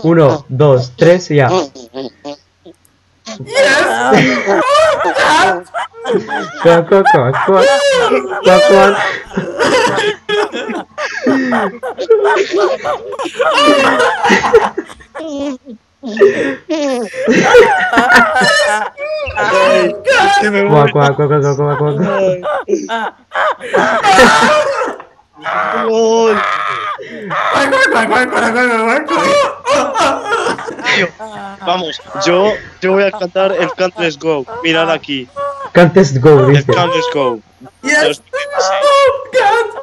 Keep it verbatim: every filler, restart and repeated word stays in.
Uno, dos, tres y ya. Come on, come on, come on, come on, come on. Come on, come on, come on, come on, come on. Tío, vamos, yo, yo voy a cantar el Can't Let's Go. Mirad aquí. Can't Let's Go, El dice. Can't Let's Go. Yes! Los- Oh, God!